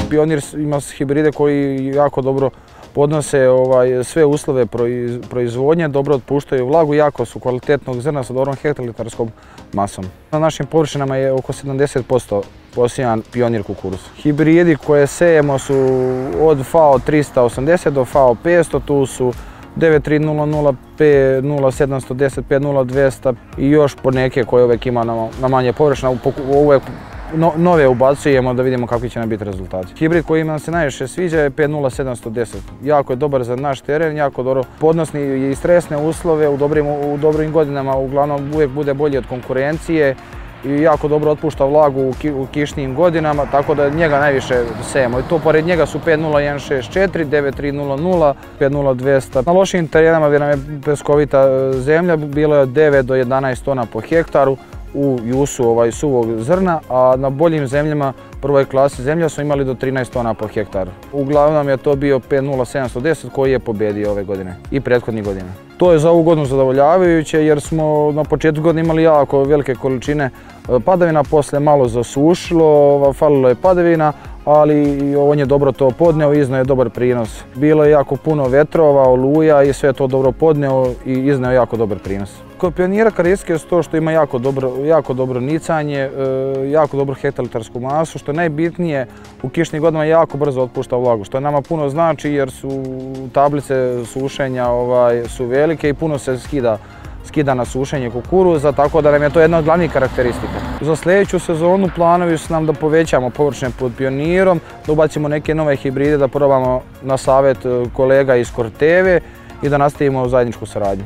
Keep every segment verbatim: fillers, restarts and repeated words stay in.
Pionir ima hibride koji jako dobro podnose ovaj, sve uslove proizvodnje, dobro otpuštaju vlagu, jako su kvalitetnog zrna sa dobrom hektolitarskom masom. Na našim površinama je oko sedamdeset posto posijan Pionir kukuruz. Hibridi koje sejemo su od F A O trista osamdeset do F A O petsto, tu su devet tri nula nula, P nula sedam jedan nula, P nula dvesta i još po neke koje uvijek ima na, na manje površina. Uvijek no, nove ubacujemo da vidimo kakvi će nam biti rezultati. Hibrid koji nam se najviše sviđa je P nula sedam jedan nula. Jako je dobar za naš teren, jako dobro podnosni i stresne uslove u dobrim, u dobrim godinama, uglavnom uvijek bude bolji od konkurencije i jako dobro otpušta vlagu u, ki, u kišnim godinama, tako da njega najviše sejemo. I to pored njega su P nula jedan šest četiri, devet tri nula nula, P nula dvesta. Na lošim terenama gdje nam je peskovita zemlja bilo je od devet do jedanaest tona po hektaru u jusu ovaj, suvog zrna, a na boljim zemljama prvoj klasi zemlja smo imali do trinaest tona po hektaru. Uglavnom je to bio P nula sedam jedan nula koji je pobedio ove godine i prethodnih godina. To je za ovu godinu zadovoljavajuće jer smo na početku godine imali jako velike količine padavina, poslije malo zasušilo, falilo je padavina, ali on je dobro to podneo i izneo je dobar prinos. Bilo je jako puno vetrova, oluja i sve to dobro podneo i izneo jako dobar prinos. Kod Pionira karakteristike su to što ima jako dobro, jako dobro nicanje, jako dobru hektolitarsku masu, što je najbitnije u kišnim godinama jako brzo otpušta vlagu, što nama puno znači jer su tablice sušenja ovaj, su velike i puno se skida, skida na sušenje kukuruza, tako da nam je to jedna od glavnih karakteristika. Za sljedeću sezonu planovi su nam da povećamo površine pod Pionirom, da ubacimo neke nove hibride, da probamo na savjet kolega iz Corteve i da nastavimo zajedničku saradnju.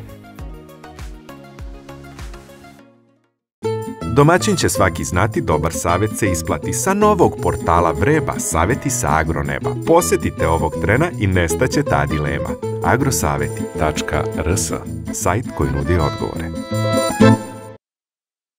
Domaćin će svaki znati, dobar savjet se isplati. Sa novog portala Vreba, savjeti sa agroneba. Posjetite ovog trena i nestaće ta dilema. agrosavjeti tačka r s, sajt koji nudi odgovore.